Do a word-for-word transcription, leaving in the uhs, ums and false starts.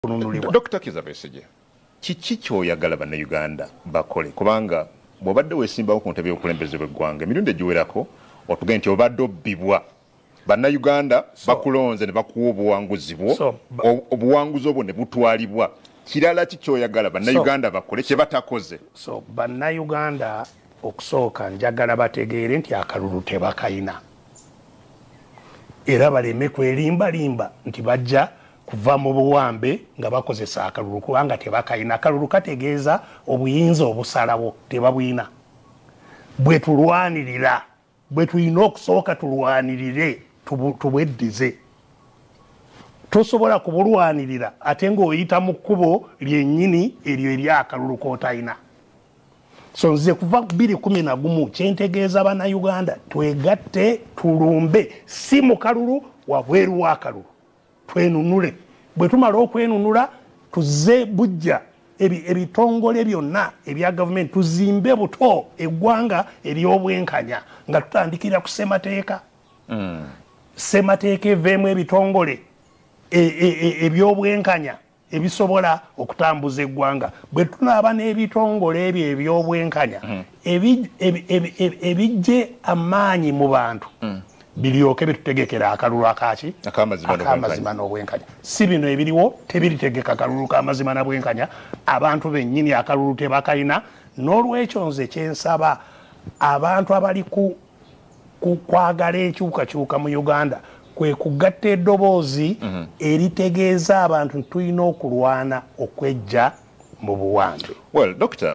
Doctor Kizabesege, kiki ky'oyagala bannayuganda bakole kubanga bw'obadde weesimbawo ku ntebe y'okulembeze bw'eggwanga emirundi egiwerako otugende nti obadde obbibwa bannayuganda bakulonze ne bakuwa obuwanguzi bwo obuwanguzi obwo ne butwalibwa kirala ki ky'oyagala bannayuganda bakole kye batakoze? So bannayuganda okusooka njagala bategeere nti akalulu tebakayina era baleme kwerimbalimba nti bajja kuva mu buwambe nga bakozesa akalulu kubanga tebakayina. Akalulu kategeeza obuyinza obusalawo tebabwina. Bwe tulwanirira bwe tulina okusooka tulwanirire tubweddize. Tosobola kubulwanirira ate ng'oyita mu kkubo lyennyini eryo eri akalulu k'otayina. So nze kuva bbiri kumi na gumu kyentegeeza bannayuganda twegatte tulumbe si mu kalulu wabweru w'akalulu. Twenunule bwe tumala okwenunula tuzze bujja ebitongole byonna ebya gavumenti tuzimbe buto eggwanga ery'obwenkanya nga tutandikira ku ssemateeka mm. ssemateeka eveemu ebitongole eby'obwenkanya ebisobola okutambuza eggwanga bwe tunaaba n'ebitongole ebyo eby'obwenkanya ebijje amaanyi mu bantu mm. bilyoke bitutegekera akalulu akaki akamazima n'obwenkanya. Si bino ebiriwo tebiritegeka akalulu k'amazima n'obwenkanya abantu bennyini akalulu tebakayina. N'olwekyo nze kyensaba abantu abali ku kwagala enkyukakyuka mu Uganda kwe kugatta eddoboozi mm-hmm. eritegeeza abantu tulina okulwana okwejja mu buwambe. Well, Doctor